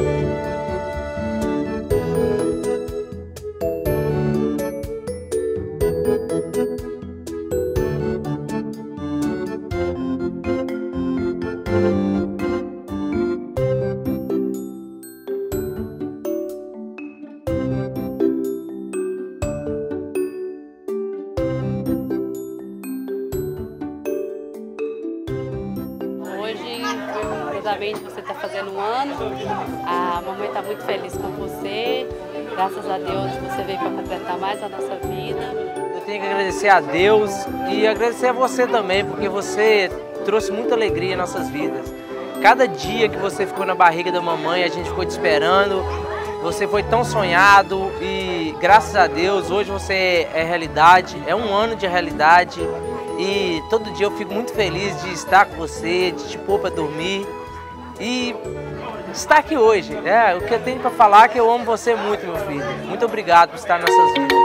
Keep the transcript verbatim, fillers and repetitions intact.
Você está fazendo um ano, a mamãe está muito feliz com você, graças a Deus você veio para completar mais a nossa vida. Eu tenho que agradecer a Deus e agradecer a você também, porque você trouxe muita alegria em nossas vidas. Cada dia que você ficou na barriga da mamãe, a gente ficou te esperando, você foi tão sonhado e graças a Deus hoje você é realidade, é um ano de realidade e todo dia eu fico muito feliz de estar com você, de te pôr para dormir. E estar aqui hoje, né? O que eu tenho para falar é que eu amo você muito, meu filho. Muito obrigado por estar nessas vidas.